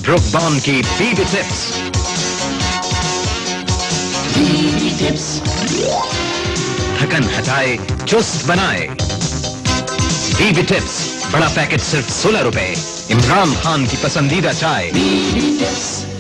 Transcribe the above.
Book bond की बीबी tips. बीबी tips थकन हटाए, चुस्त बनाए। बीबी टिप्स, बड़ा पैकेट सिर्फ 16 रुपए। इमरान खान की पसंदीदा चाय। बीबी टिप्स।